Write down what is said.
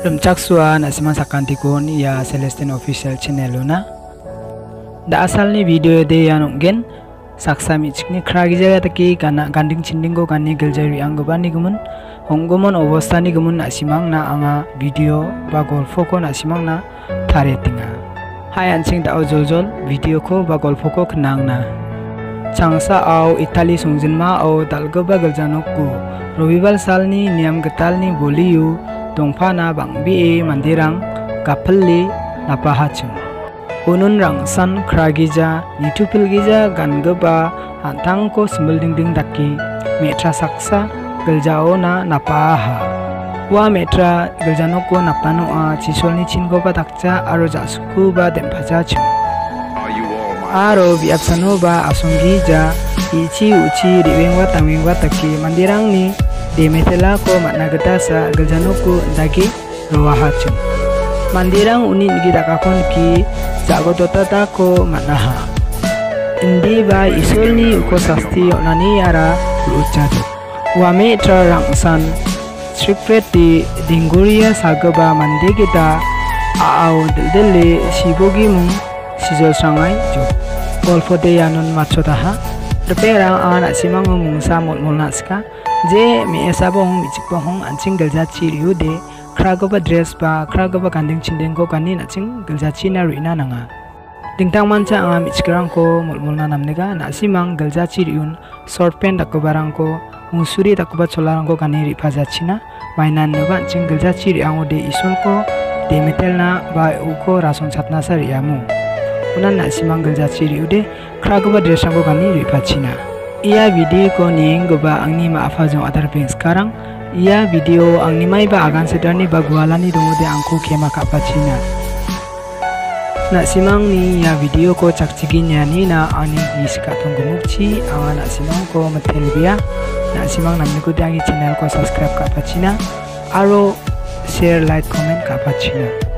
Rumcak sua nasimang sakantikon ya Celestine official channel na. Da asal ni video de ya nonggen saksa michikni kragi jaga taki kana ganding chindinggo gani geljari anggobani gumun honggomon obostani gumun nasimang na anga video ba golfo ko nasimang na taretinga. Hai anching da jol video ko ba golfo ko knang na. Changsa au Itali songjinma au dalgoba geljanokku Robibal salni niam getalni boliu dongphana bangbi mandirang kapalli napahachung unun rangsan kragija nitupilgija gangoba hantangko simbeldingding daki metra saksa geljaona napaha wa metra geljanoko napanoa chisolni chingoba dakja aro jasuku ba demphaja aro biapsano ba asonggija ichi uchi riwengwa tangwengwa taki mandirangni demetela ko makna getasa geljanoko dagi rowahachu mandirang uni nigi dakakon ki jagodotata ko maknaha indi ba isolni uko sasti onani ara ucadu wame tra rangsan secret dinguria sagaba mandi kita aau dildele sibogi mung sijol sangai jo golfo de yanun machodaha Terperang anak simang mungsa mul naska je mi esabong michikpong anching geljachi riude kragoba dress ba kragoba ganding chindengko kani naching geljachi na rina nanga dingtang mancha anga michikrangko mulmulna namnega nasimang geljachi riun short pant dakobarangko musuri dakoba cholarangko kani ripajachina mainan noba anching geljachi riango de isolko de metelna ba uko rason chatna sa riamu unan nasimang geljachi riude kragoba dressangko kani ripachina. Ia video ko ning goba angni maafa jong adar ping sekarang. Ia video angni mai ba agan sedarni ba gualani dongo de angko kema kapachina. Nak simang ni ia video ko cakcigi nyani na angni giska tunggu mukci anga nak simang ko metel biya. Nak simang namni ko dangi channel ko subscribe kapachina. Aro share like comment kapachina.